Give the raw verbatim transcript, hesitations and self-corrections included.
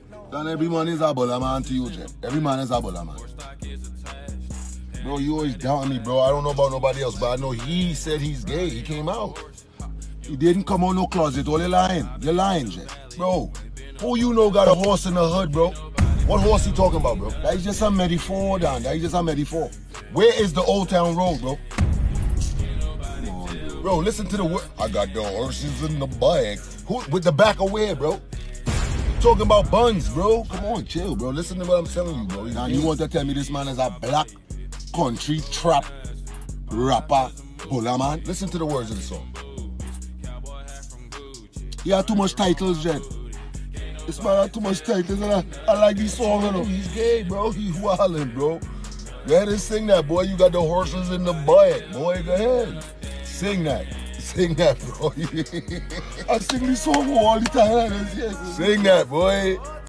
Then every man is a baller man to you, Jet. Every man is a baller man. Bro, you always doubt me, bro. I don't know about nobody else, but I know he said he's gay. He came out. He didn't come out no closet. All you lying. You're lying, Jet. Bro, who you know got a horse in the hood, bro? What horse you talking about, bro? That is just a metaphor, Dan. That is just a metaphor. Where is the Old Town Road, bro? On, bro, listen to the word. I got the horses in the back. Who, with the back of where, bro? Talking about buns, bro. Come on, chill, bro. Listen to what I'm telling you, bro. Now, you want to tell me this man is a black country trap rapper buller man? Listen to the words of the song. He had too much titles, Jet. This man had too much titles, and I, I like this song, you know. He's gay, bro. He's wildin', bro. Go ahead and sing that, boy. You got the horses in the back, boy. Go ahead. Sing that. Sing that, bro. I sing this song all the time. Sing that, boy.